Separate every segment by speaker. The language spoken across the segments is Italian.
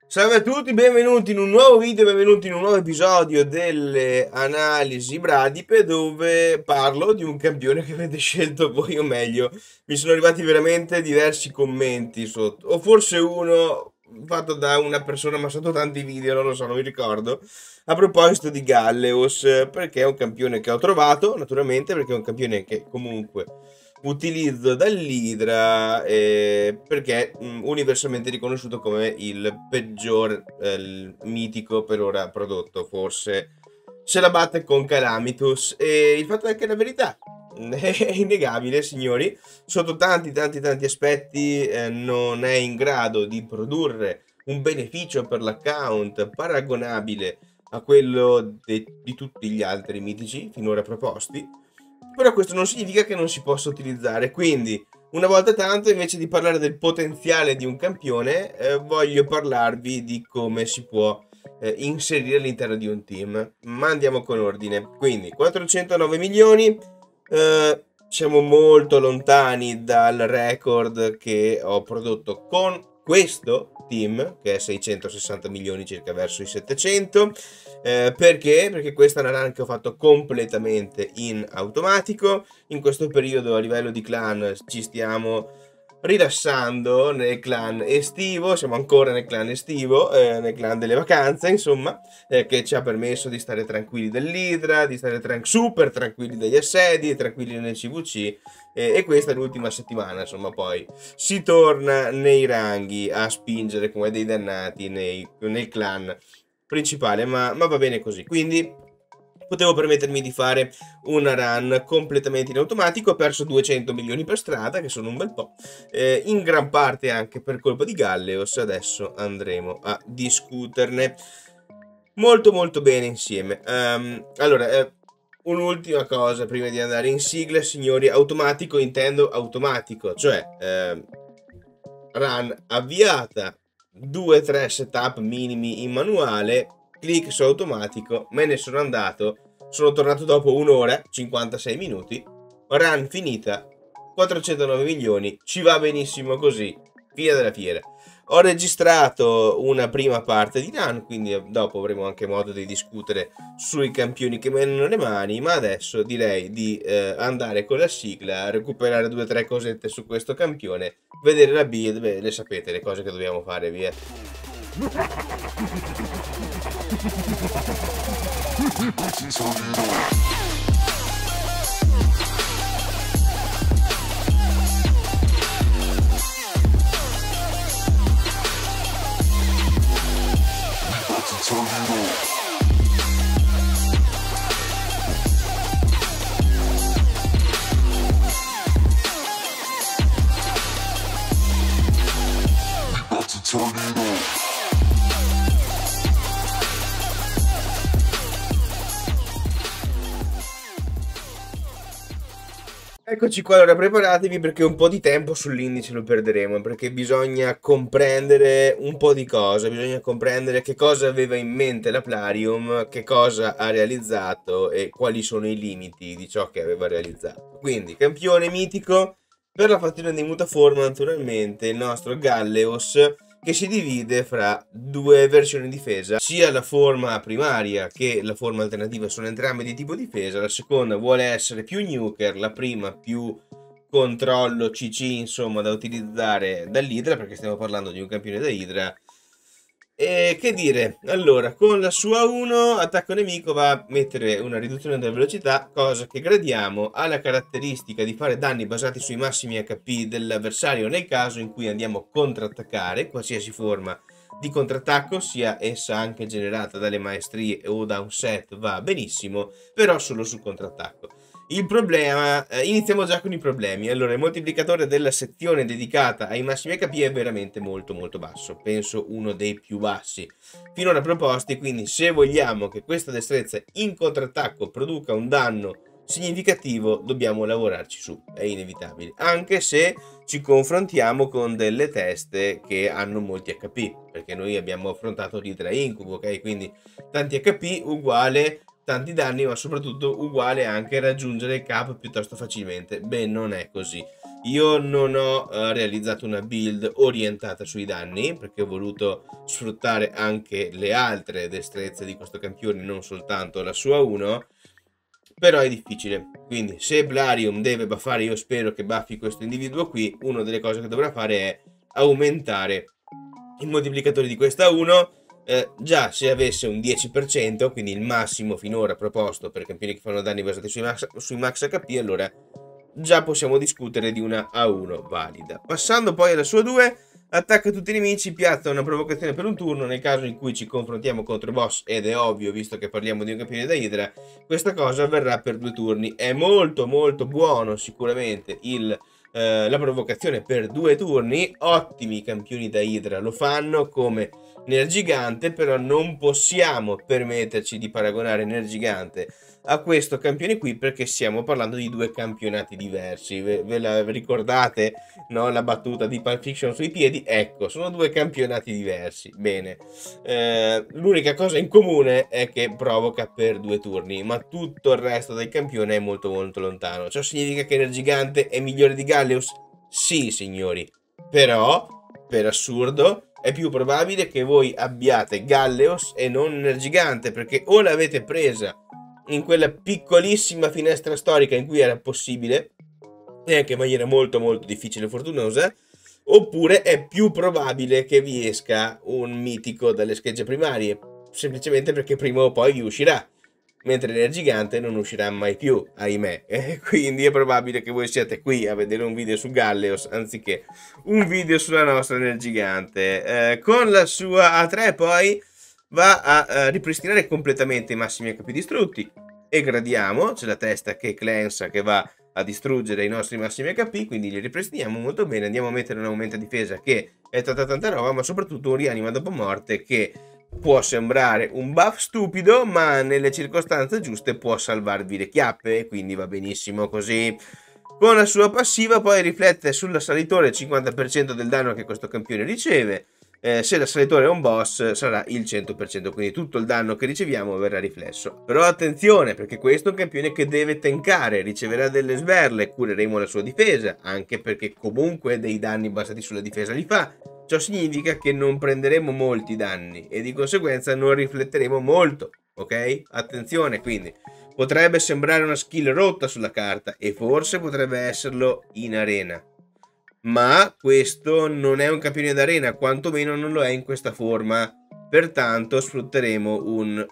Speaker 1: Salve a tutti, benvenuti in un nuovo video, benvenuti in un nuovo episodio delle analisi Bradipe dove parlo di un campione che avete scelto voi, o meglio, mi sono arrivati veramente diversi commenti sotto, o forse uno fatto da una persona ma sotto tanti video, non lo so, non mi ricordo, a proposito di Galleos, perché è un campione che ho trovato, naturalmente, perché è un campione che comunque utilizzo dall'Hydra perché universalmente riconosciuto come il peggior mitico per ora prodotto, forse se la batte con Calamitus, e il fatto è che la verità è innegabile, signori, sotto tanti aspetti non è in grado di produrre un beneficio per l'account paragonabile a quello di tutti gli altri mitici finora proposti. Però questo non significa che non si possa utilizzare, quindi una volta tanto, invece di parlare del potenziale di un campione, voglio parlarvi di come si può inserire all'interno di un team. Ma andiamo con ordine. Quindi 409 milioni, siamo molto lontani dal record che ho prodotto con questo team, che è 660 milioni circa verso i 700. Perché? Perché questa è una run che ho fatto completamente in automatico. In questo periodo a livello di clan ci stiamo rilassando nel clan estivo, siamo ancora nel clan estivo, nel clan delle vacanze, insomma, che ci ha permesso di stare tranquilli dell'Hydra, di stare super tranquilli degli assedi, tranquilli nel CVC, e questa è l'ultima settimana, insomma, poi si torna nei ranghi a spingere come dei dannati nel clan principale, ma va bene così. Quindi potevo permettermi di fare una run completamente in automatico. Ho perso 200 milioni per strada, che sono un bel po', in gran parte anche per colpa di Galleos. Adesso andremo a discuterne molto bene insieme. Allora, un'ultima cosa prima di andare in sigla, signori. Automatico intendo automatico, cioè run avviata, 2-3 setup minimi in manuale, clic su automatico, me ne sono andato, sono tornato dopo un'ora, 56 minuti, run finita, 409 milioni, ci va benissimo così, fine della fiera. Ho registrato una prima parte di run, quindi dopo avremo anche modo di discutere sui campioni che menano le mani, ma adesso direi di andare con la sigla, recuperare 2-3 cosette su questo campione, vedere la build. Beh, le sapete le cose che dobbiamo fare, via. Eccoci qua, allora preparatevi perché un po' di tempo sull'indice lo perderemo, perché bisogna comprendere un po' di cose, bisogna comprendere che cosa aveva in mente la Plarium, che cosa ha realizzato e quali sono i limiti di ciò che aveva realizzato. Quindi, campione mitico, per la fazione di mutaforma naturalmente il nostro Galleos, che si divide fra due versioni di difesa, sia la forma primaria che la forma alternativa sono entrambe di tipo difesa. La seconda vuole essere più nuker, la prima più controllo CC, insomma, da utilizzare dall'Hydra, perché stiamo parlando di un campione da Hydra. E che dire, allora, con la sua 1 attacco nemico va a mettere una riduzione della velocità, cosa che gradiamo, ha la caratteristica di fare danni basati sui massimi HP dell'avversario nel caso in cui andiamo a contrattaccare, qualsiasi forma di contrattacco, sia essa anche generata dalle maestrie o da un set, va benissimo, però solo sul contrattacco. Il problema, iniziamo già con i problemi. Allora, il moltiplicatore della sezione dedicata ai massimi HP è veramente molto basso, penso uno dei più bassi finora proposti, quindi se vogliamo che questa destrezza in contrattacco produca un danno significativo dobbiamo lavorarci su, è inevitabile, anche se ci confrontiamo con delle teste che hanno molti HP, perché noi abbiamo affrontato l'Hydra Incubo, ok? Quindi tanti HP uguale tanti danni, ma soprattutto uguale anche raggiungere il cap piuttosto facilmente. Beh, non è così. Io non ho realizzato una build orientata sui danni, perché ho voluto sfruttare anche le altre destrezze di questo campione, non soltanto la sua 1, però è difficile. Quindi se Blarium deve buffare, io spero che buffi questo individuo qui, una delle cose che dovrà fare è aumentare il moltiplicatore di questa 1. Già se avesse un 10%, quindi il massimo finora proposto per campioni che fanno danni basati sui max HP, allora già possiamo discutere di una A1 valida. Passando poi alla sua 2, attacca tutti i nemici, piazza una provocazione per un turno nel caso in cui ci confrontiamo contro boss, ed è ovvio visto che parliamo di un campione da Idra, questa cosa avverrà per 2 turni. È molto buono sicuramente la provocazione per 2 turni, ottimi campioni da Idra lo fanno come Nergigante, però non possiamo permetterci di paragonare Nergigante a questo campione qui perché stiamo parlando di 2 campionati diversi. Ve la ricordate, no? La battuta di Pulp Fiction sui piedi? Ecco, sono 2 campionati diversi. Bene, l'unica cosa in comune è che provoca per 2 turni, ma tutto il resto del campione è molto lontano. Ciò significa che Nergigante è migliore di Galleus? Sì, signori, però per assurdo è più probabile che voi abbiate Galleus e non Nergigante, perché o l'avete presa in quella piccolissima finestra storica in cui era possibile, e anche in maniera molto difficile e fortunosa, oppure è più probabile che vi esca un mitico dalle schegge primarie, semplicemente perché prima o poi vi uscirà, mentre Nergigante non uscirà mai più, ahimè. Quindi è probabile che voi siate qui a vedere un video su Galleos anziché un video sulla nostra Nergigante. Con la sua A3 poi va a ripristinare completamente i massimi HP distrutti, e gradiamo, c'è la testa che cleansa, che va a distruggere i nostri massimi HP, quindi li ripristiniamo molto bene. Andiamo a mettere un aumento difesa che è tanta roba, ma soprattutto un rianima dopo morte che può sembrare un buff stupido, ma nelle circostanze giuste può salvarvi le chiappe, e quindi va benissimo così. Con la sua passiva poi riflette sull'assalitore il 50% del danno che questo campione riceve. Se l'assalitore è un boss sarà il 100%, quindi tutto il danno che riceviamo verrà riflesso. Però attenzione, perché questo è un campione che deve tankare, riceverà delle sberle, cureremo la sua difesa, anche perché comunque dei danni basati sulla difesa li fa. Ciò significa che non prenderemo molti danni e di conseguenza non rifletteremo molto, ok? Attenzione, quindi potrebbe sembrare una skill rotta sulla carta e forse potrebbe esserlo in arena, ma questo non è un campione d'arena, quantomeno non lo è in questa forma. Pertanto sfrutteremo un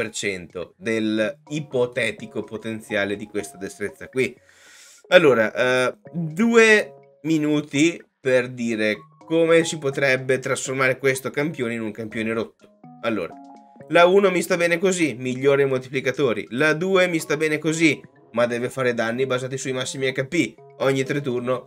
Speaker 1: 1% del ipotetico potenziale di questa destrezza qui. Allora, 2 minuti per dire come si potrebbe trasformare questo campione in un campione rotto. Allora, la 1 mi sta bene così, migliore i moltiplicatori. La 2 mi sta bene così, ma deve fare danni basati sui massimi HP. Ogni 3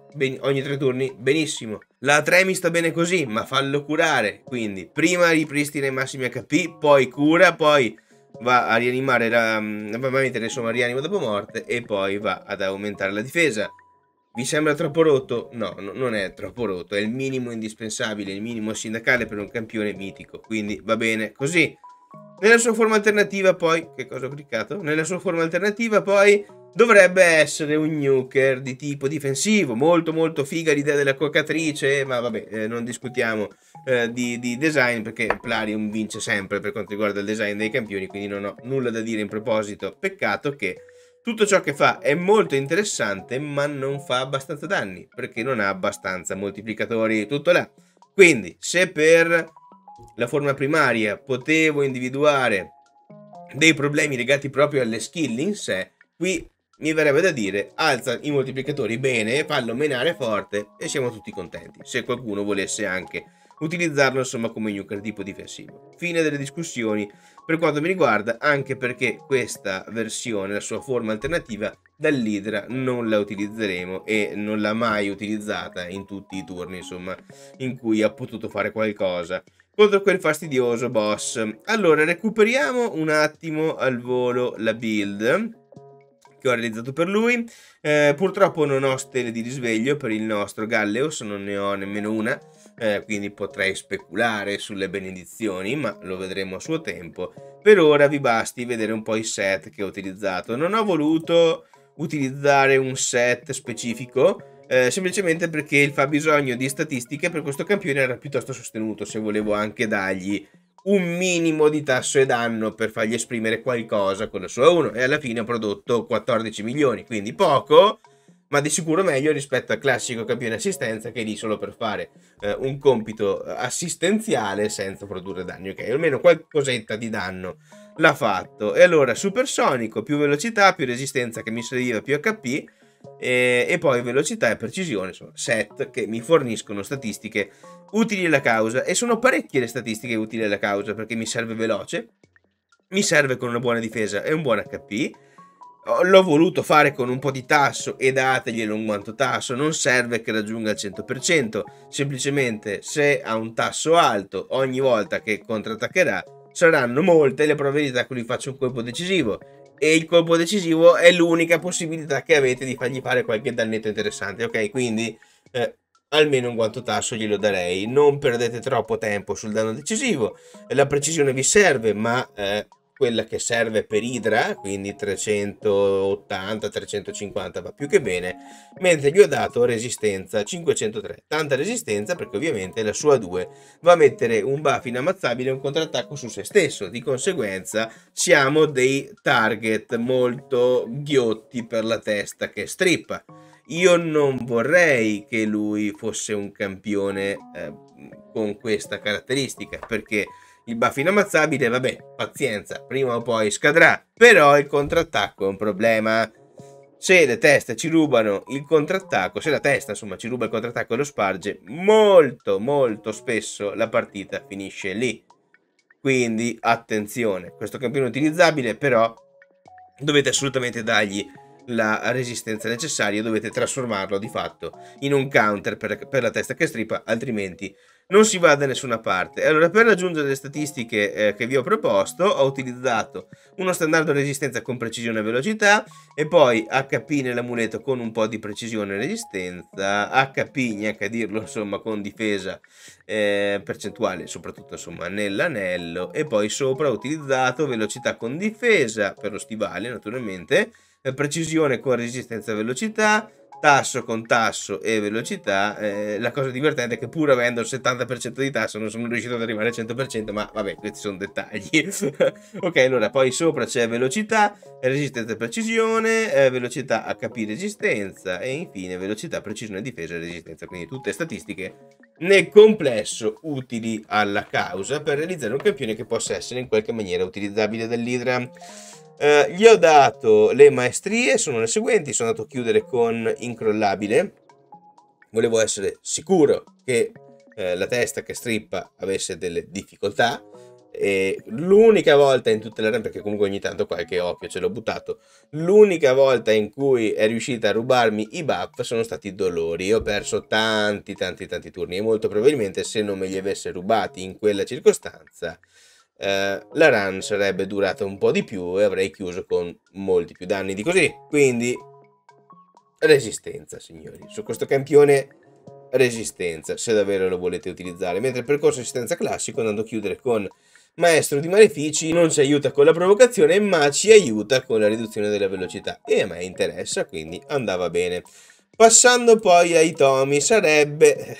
Speaker 1: turni, benissimo. La 3 mi sta bene così, ma fallo curare. Quindi, prima ripristina i massimi HP, poi cura, poi va a rianimare va a mettere insomma rianimo dopo morte, e poi va ad aumentare la difesa. Vi sembra troppo rotto? No, non è troppo rotto, è il minimo indispensabile, il minimo sindacale per un campione mitico, quindi va bene così. Nella sua forma alternativa poi, che cosa ho cliccato? Nella sua forma alternativa poi dovrebbe essere un nuker di tipo difensivo, molto figa l'idea della cocatrice, ma vabbè, non discutiamo di design, perché Plarium vince sempre per quanto riguarda il design dei campioni, quindi non ho nulla da dire in proposito. Peccato che tutto ciò che fa è molto interessante, ma non fa abbastanza danni, perché non ha abbastanza moltiplicatori, tutto là. Quindi, se per la forma primaria potevo individuare dei problemi legati proprio alle skill in sé, qui mi verrebbe da dire alza i moltiplicatori bene, fallo menare forte e siamo tutti contenti, se qualcuno volesse anche utilizzarlo insomma come nuker tipo difensivo. Fine delle discussioni per quanto mi riguarda, anche perché questa versione, la sua forma alternativa dall'Idra, non la utilizzeremo e non l'ha mai utilizzata in tutti i turni insomma in cui ha potuto fare qualcosa contro quel fastidioso boss. Allora recuperiamo un attimo al volo la build che ho realizzato per lui. Purtroppo non ho stelle di risveglio per il nostro Galleos, non ne ho nemmeno una, quindi potrei speculare sulle benedizioni, ma lo vedremo a suo tempo. Per ora vi basti vedere un po' i set che ho utilizzato. Non ho voluto utilizzare un set specifico semplicemente perché il fabbisogno di statistiche per questo campione era piuttosto sostenuto, se volevo anche dargli un minimo di tasso e danno per fargli esprimere qualcosa con la sua 1, e alla fine ho prodotto 14 milioni, quindi poco, ma di sicuro meglio rispetto al classico campione assistenza che è lì solo per fare un compito assistenziale senza produrre danni, ok? Almeno qualcosetta di danno l'ha fatto. E allora supersonico, più velocità, più resistenza che mi serviva, più HP, e poi velocità e precisione, insomma, set che mi forniscono statistiche utili alla causa, e sono parecchie le statistiche utili alla causa, perché mi serve veloce, mi serve con una buona difesa e un buon HP. L'ho voluto fare con un po' di tasso e dateglielo in quanto tasso, non serve che raggiunga il 100%, semplicemente se ha un tasso alto ogni volta che contrattaccherà saranno molte le probabilità che lui faccia un colpo decisivo, e il colpo decisivo è l'unica possibilità che avete di fargli fare qualche dannetto interessante, ok? Quindi almeno in quanto tasso glielo darei. Non perdete troppo tempo sul danno decisivo, la precisione vi serve, ma quella che serve per Idra, quindi 380, 350 va più che bene, mentre gli ho dato resistenza 503, tanta resistenza perché ovviamente la sua 2 va a mettere un buff inammazzabile e un contrattacco su se stesso, di conseguenza siamo dei target molto ghiotti per la testa che strippa. Io non vorrei che lui fosse un campione con questa caratteristica, perché il buff inammazzabile, vabbè, pazienza, prima o poi scadrà, però il contrattacco è un problema. Se le teste ci rubano il contrattacco, se la testa insomma ci ruba il contrattacco e lo sparge, molto molto spesso la partita finisce lì. Quindi attenzione, questo campione è utilizzabile, però dovete assolutamente dargli la resistenza necessaria, dovete trasformarlo di fatto in un counter per la testa che strippa, altrimenti non si va da nessuna parte. Allora, per raggiungere le statistiche che vi ho proposto, ho utilizzato uno standard resistenza con precisione e velocità, e poi HP nell'amuleto con un po' di precisione e resistenza, HP, neanche a dirlo, insomma, con difesa percentuale, soprattutto insomma nell'anello, e poi sopra ho utilizzato velocità con difesa per lo stivale, naturalmente, precisione con resistenza e velocità, tasso con tasso e velocità. La cosa divertente è che pur avendo il 70% di tasso non sono riuscito ad arrivare al 100%, ma vabbè, questi sono dettagli. Ok, allora poi sopra c'è velocità, resistenza e precisione, velocità HP resistenza, e infine velocità, precisione, difesa e resistenza, quindi tutte statistiche nel complesso utili alla causa per realizzare un campione che possa essere in qualche maniera utilizzabile dall'Idra. Gli ho dato le maestrie, sono le seguenti. Sono andato a chiudere con incrollabile, volevo essere sicuro che la testa che strippa avesse delle difficoltà, e l'unica volta in tutte le run, perché comunque ogni tanto qualche occhio ce l'ho buttato, l'unica volta in cui è riuscita a rubarmi i buff sono stati dolori. Io ho perso tanti turni, e molto probabilmente se non me li avesse rubati in quella circostanza la run sarebbe durata un po' di più e avrei chiuso con molti più danni di così. Quindi resistenza, signori, su questo campione resistenza, se davvero lo volete utilizzare. Mentre il percorso resistenza classico, andando a chiudere con maestro di malefici, non ci aiuta con la provocazione, ma ci aiuta con la riduzione della velocità, e a me interessa, quindi andava bene. Passando poi ai tomi, sarebbe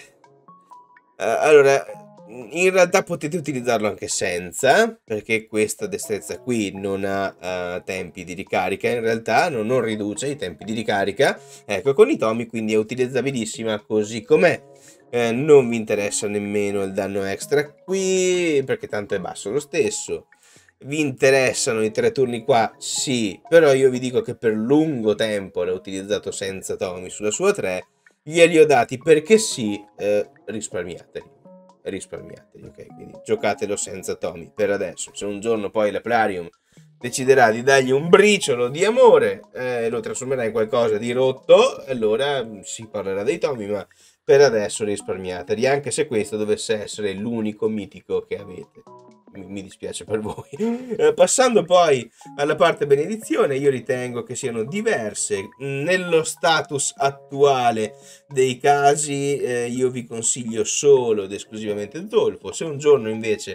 Speaker 1: allora, in realtà potete utilizzarlo anche senza, perché questa destrezza qui non ha tempi di ricarica, in realtà non riduce i tempi di ricarica, ecco, con i tomi, quindi è utilizzabilissima così com'è. Non vi interessa nemmeno il danno extra qui, perché tanto è basso lo stesso. Vi interessano i 3 turni qua? Sì, però io vi dico che per lungo tempo l'ho utilizzato senza tomi sulla sua 3, glieli ho dati perché sì, risparmiateli, ok? Quindi giocatelo senza tomi per adesso. Se un giorno poi l'Aplarium deciderà di dargli un briciolo di amore, lo trasformerà in qualcosa di rotto, allora si parlerà dei tomi, ma per adesso risparmiateli, anche se questo dovesse essere l'unico mitico che avete. Mi dispiace per voi. Passando poi alla parte benedizione, io ritengo che siano diverse nello status attuale dei casi. Io vi consiglio solo ed esclusivamente Zolfo. Se un giorno invece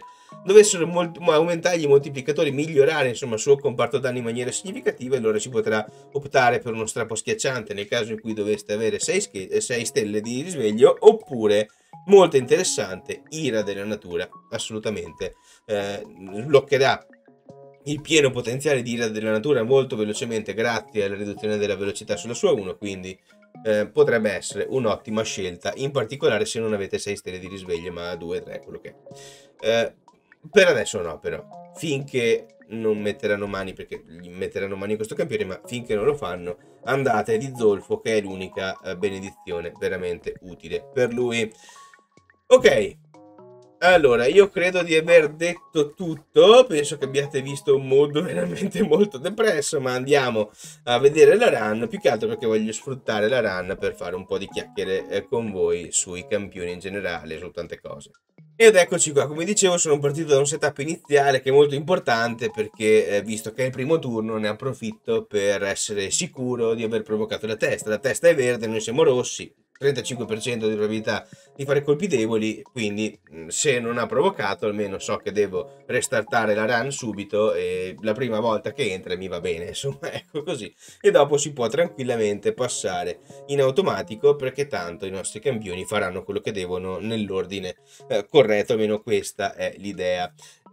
Speaker 1: dovessero aumentare i moltiplicatori, migliorare insomma il suo comparto danni in maniera significativa, allora si potrà optare per uno strappo schiacciante nel caso in cui doveste avere 6 stelle di risveglio, oppure molto interessante, ira della natura, assolutamente, sbloccherà il pieno potenziale di ira della natura molto velocemente grazie alla riduzione della velocità sulla sua 1, quindi potrebbe essere un'ottima scelta, in particolare se non avete 6 stelle di risveglio ma 2, 3, quello che è. Per adesso no, però finché non metteranno mani, perché gli metteranno mani in questo campione, ma finché non lo fanno andate di zolfo, che è l'unica benedizione veramente utile per lui. Ok, allora, io credo di aver detto tutto, penso che abbiate visto un mood veramente molto depresso, ma andiamo a vedere la run, più che altro perché voglio sfruttare la run per fare un po' di chiacchiere con voi sui campioni in generale, su tante cose. Ed eccoci qua, come dicevo sono partito da un setup iniziale che è molto importante perché visto che è il primo turno ne approfitto per essere sicuro di aver provocato la testa è verde, noi siamo rossi, 35% di probabilità di fare colpi deboli, quindi se non ha provocato almeno so che devo restartare la run subito e la prima volta che entra mi va bene, insomma ecco così, e dopo si può tranquillamente passare in automatico perché tanto i nostri campioni faranno quello che devono nell'ordine corretto, almeno questa è l'idea.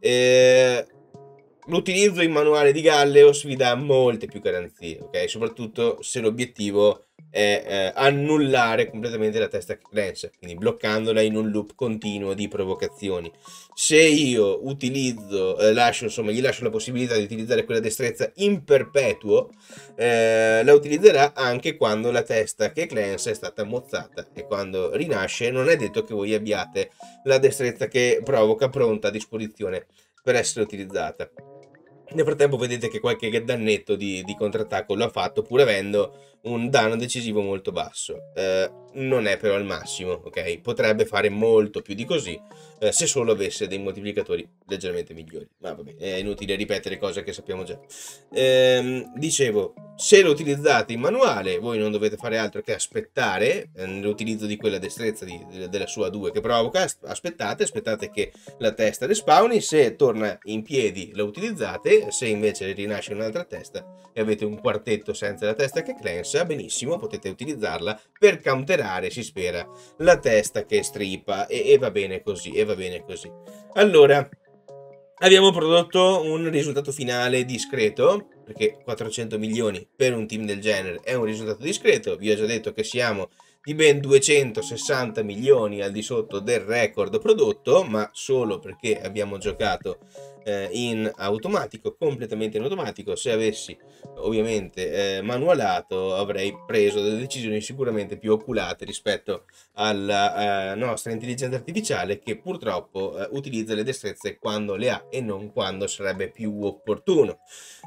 Speaker 1: L'utilizzo in manuale di Galleos vi dà molte più garanzie, ok? Soprattutto se l'obiettivo è annullare completamente la testa che cleanse, quindi bloccandola in un loop continuo di provocazioni. Se io utilizzo, gli lascio la possibilità di utilizzare quella destrezza in perpetuo, la utilizzerà anche quando la testa che cleanse è stata mozzata, e quando rinasce non è detto che voi abbiate la destrezza che provoca pronta a disposizione per essere utilizzata. Nel frattempo vedete che qualche dannetto di contrattacco lo ha fatto, pur avendo un danno decisivo molto basso. Non è però il massimo, ok? Potrebbe fare molto più di così se solo avesse dei moltiplicatori leggermente migliori. Ma vabbè, è inutile ripetere cose che sappiamo già. Dicevo, se lo utilizzate in manuale, voi non dovete fare altro che aspettare l'utilizzo di quella destrezza della sua 2 che provoca. Aspettate che la testa respawni, se torna in piedi la utilizzate, se invece rinasce un'altra testa e avete un quartetto senza la testa che cleansa, benissimo, potete utilizzarla per counterare, si spera, la testa che stripa, e va bene così, Allora, abbiamo prodotto un risultato finale discreto, perché 400 milioni per un team del genere è un risultato discreto. Vi ho già detto che siamo di ben 260 milioni al di sotto del record prodotto, ma solo perché abbiamo giocato in automatico, completamente in automatico. Se avessi ovviamente manualato avrei preso delle decisioni sicuramente più oculate rispetto alla nostra intelligenza artificiale, che purtroppo utilizza le destrezze quando le ha e non quando sarebbe più opportuno.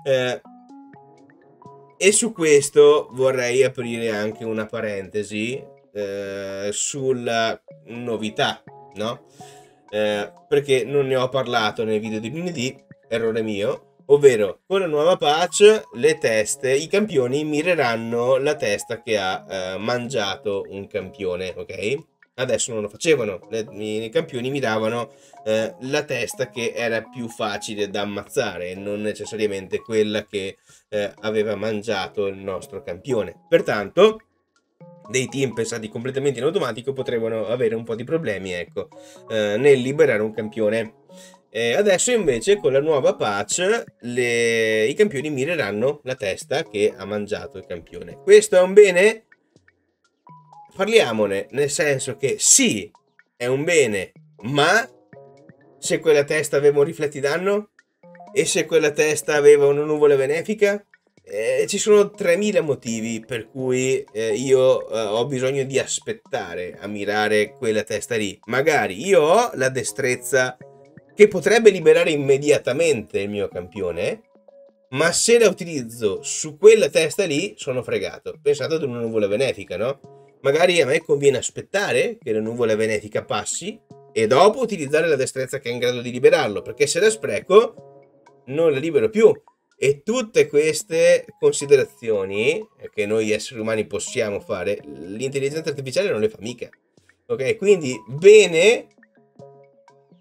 Speaker 1: E su questo vorrei aprire anche una parentesi sulla novità, no? Perché non ne ho parlato nel video di lunedì, errore mio, ovvero con la nuova patch i campioni mireranno la testa che ha mangiato un campione, ok? Adesso non lo facevano, i campioni miravano la testa che era più facile da ammazzare, non necessariamente quella che aveva mangiato il nostro campione. Pertanto dei team pensati completamente in automatico potrebbero avere un po' di problemi, ecco, nel liberare un campione. Adesso invece con la nuova patch i campioni mireranno la testa che ha mangiato il campione. Questo è un bene? Parliamone, nel senso che sì, è un bene, ma se quella testa aveva un rifletti danno? E se quella testa aveva una nuvola benefica? Ci sono 3000 motivi per cui io ho bisogno di aspettare a mirare quella testa lì. Magari io ho la destrezza che potrebbe liberare immediatamente il mio campione, ma se la utilizzo su quella testa lì sono fregato. Pensate ad una nuvola benefica, no? Magari a me conviene aspettare che la nuvola benefica passi e dopo utilizzare la destrezza che è in grado di liberarlo, perché se la spreco non la libero più. E tutte queste considerazioni che noi esseri umani possiamo fare, l'intelligenza artificiale non le fa mica. Ok, quindi bene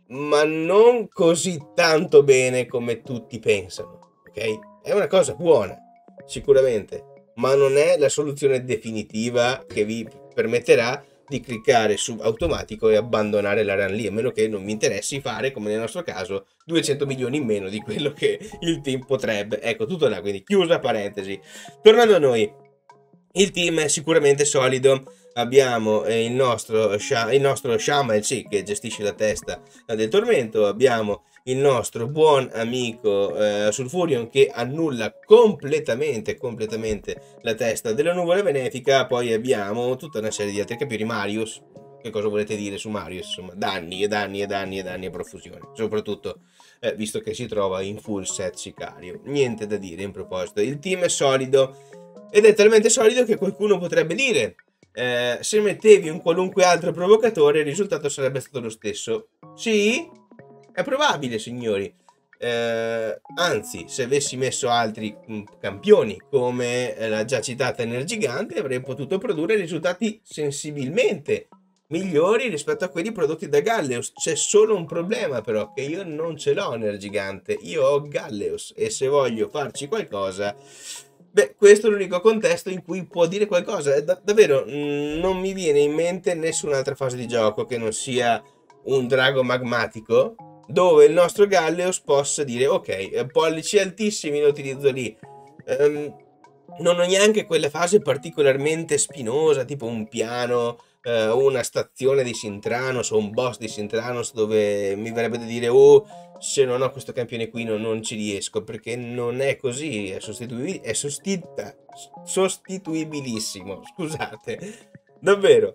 Speaker 1: ma non così tanto bene come tutti pensano, ok? È una cosa buona, sicuramente, ma non è la soluzione definitiva che vi permetterà di cliccare su automatico e abbandonare la run lì, a meno che non vi interessi fare, come nel nostro caso, 200 milioni in meno di quello che il team potrebbe. Ecco, tutto là, quindi chiusa parentesi. Tornando a noi, il team è sicuramente solido. Abbiamo il nostro Shaman, sì, che gestisce la testa del tormento. Abbiamo il nostro buon amico Sulfurion, che annulla completamente la testa della nuvola benefica. Poi abbiamo tutta una serie di altri campioni. Marius, che cosa volete dire su Marius? Insomma, danni e danni e danni e danni a profusione, soprattutto visto che si trova in full set sicario. Niente da dire in proposito. Il team è solido ed è talmente solido che qualcuno potrebbe dire se mettevi un qualunque altro provocatore il risultato sarebbe stato lo stesso. Sì, è probabile, signori. Anzi, se avessi messo altri campioni come la già citata Energigante, avrei potuto produrre risultati sensibilmente migliori rispetto a quelli prodotti da Galleus. C'è solo un problema, però, che io non ce l'ho Energigante, io ho Galleus, e se voglio farci qualcosa, beh, questo è l'unico contesto in cui può dire qualcosa. Davvero, non mi viene in mente nessun'altra fase di gioco che non sia un drago magmatico dove il nostro Galleus possa dire ok, pollici altissimi lo utilizzo lì. Non ho neanche quella fase particolarmente spinosa, tipo un piano, una stazione di Sintranos o un boss di Sintranos, dove mi verrebbe da dire oh, se non ho questo campione qui non ci riesco, perché non è così, è sostituibilissimo, scusate, davvero.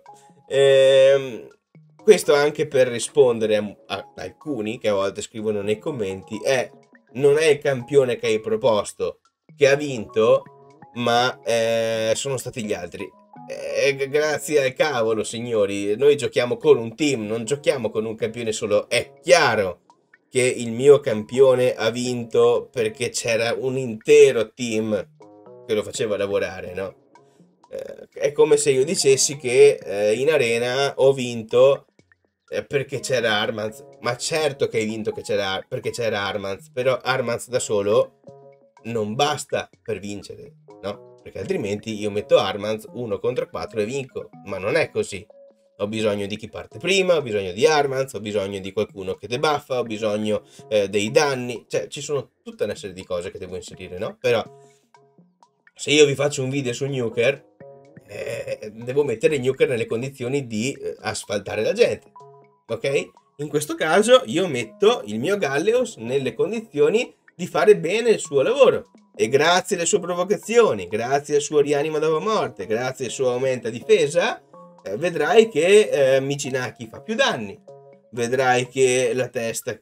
Speaker 1: Questo anche per rispondere a alcuni che a volte scrivono nei commenti, non è il campione che hai proposto che ha vinto, ma sono stati gli altri. Grazie al cavolo, signori, noi giochiamo con un team, non giochiamo con un campione solo. È chiaro che il mio campione ha vinto perché c'era un intero team che lo faceva lavorare, no? È come se io dicessi che in arena ho vinto perché c'era Armanz. Ma certo che hai vinto perché c'era Armanz, però Armanz da solo non basta per vincere, no? Perché altrimenti io metto Armanz 1 contro 4 e vinco, ma non è così. Ho bisogno di chi parte prima, ho bisogno di Armanz, ho bisogno di qualcuno che debuffa, ho bisogno dei danni, cioè ci sono tutta una serie di cose che devo inserire, no? Però se io vi faccio un video su Nuker, devo mettere Nuker nelle condizioni di asfaltare la gente, ok? In questo caso io metto il mio Galleus nelle condizioni di fare bene il suo lavoro, e grazie alle sue provocazioni, grazie al suo rianima dopo morte, grazie al suo aumenta difesa, vedrai che Michinaki fa più danni, vedrai che la testa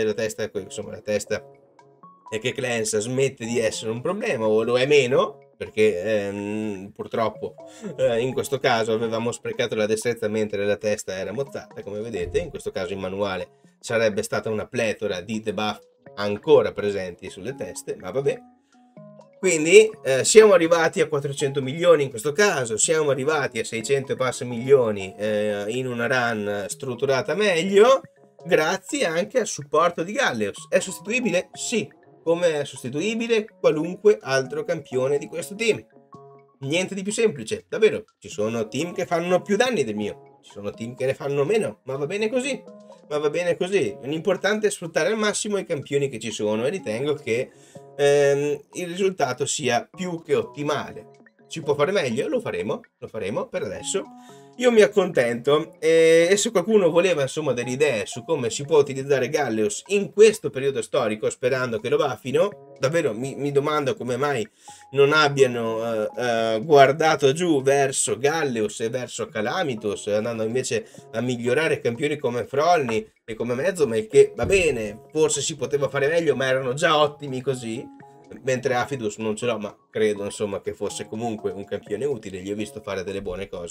Speaker 1: che cleansa smette di essere un problema, o lo è meno, perché purtroppo in questo caso avevamo sprecato la destrezza mentre la testa era mozzata, come vedete. In questo caso in manuale sarebbe stata una pletora di debuff ancora presenti sulle teste, ma vabbè. Quindi siamo arrivati a 400 milioni in questo caso, siamo arrivati a 600 e passa milioni in una run strutturata meglio, grazie anche al supporto di Galleus. È sostituibile? Sì, come è sostituibile qualunque altro campione di questo team. Niente di più semplice, davvero. Ci sono team che fanno più danni del mio, ci sono team che ne fanno meno, ma va bene così. Ma va bene così. L'importante è sfruttare al massimo i campioni che ci sono, e ritengo che il risultato sia più che ottimale. Si può fare meglio? Lo faremo per adesso. Io mi accontento, e se qualcuno voleva insomma delle idee su come si può utilizzare Galleus in questo periodo storico, sperando che lo buffino, davvero mi domando come mai non abbiano guardato giù verso Galleus e verso Calamitus, andando invece a migliorare campioni come Frolny e come Mezzomail, che va bene, forse si poteva fare meglio, ma erano già ottimi così, mentre Afidus non ce l'ho, ma credo insomma che fosse comunque un campione utile, gli ho visto fare delle buone cose.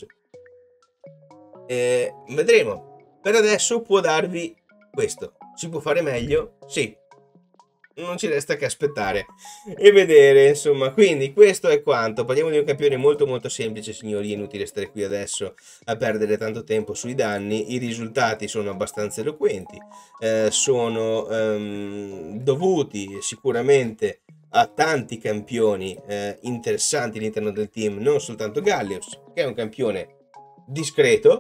Speaker 1: Vedremo. Per adesso può darvi questo. Si può fare meglio? Sì. non ci resta che aspettare e vedere, insomma. Quindi questo è quanto. Parliamo di un campione molto molto semplice, signori, è inutile stare qui adesso a perdere tanto tempo sui danni. I risultati sono abbastanza eloquenti, sono dovuti sicuramente a tanti campioni interessanti all'interno del team, non soltanto Gallius, che è un campione discreto.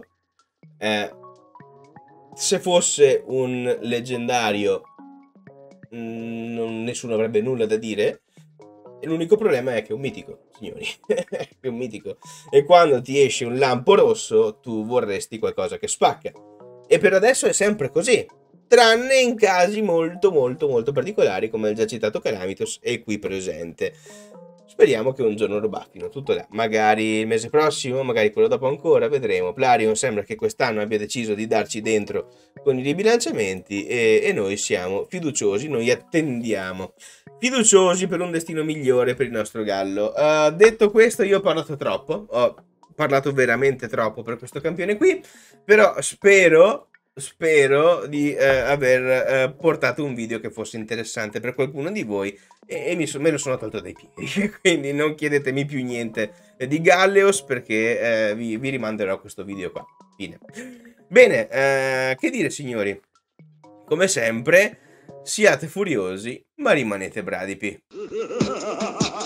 Speaker 1: Se fosse un leggendario, nessuno avrebbe nulla da dire. L'unico problema è che è un mitico, signori. È un mitico. E quando ti esce un lampo rosso, tu vorresti qualcosa che spacca. E per adesso è sempre così. Tranne in casi molto molto molto particolari, come il già citato Calamitos e qui presente. Speriamo che un giorno lo baffino, tutto là. Magari il mese prossimo, magari quello dopo ancora, vedremo. Plarion sembra che quest'anno abbia deciso di darci dentro con i ribilanciamenti e noi siamo fiduciosi, noi attendiamo. Fiduciosi per un destino migliore per il nostro gallo. Detto questo, io ho parlato troppo, ho parlato veramente troppo per questo campione qui, però spero di aver portato un video che fosse interessante per qualcuno di voi e me lo sono tolto dai piedi. Quindi non chiedetemi più niente di Galleos perché vi rimanderò questo video qua. Fine. Bene, che dire, signori? Come sempre, siate furiosi, ma rimanete bradipi.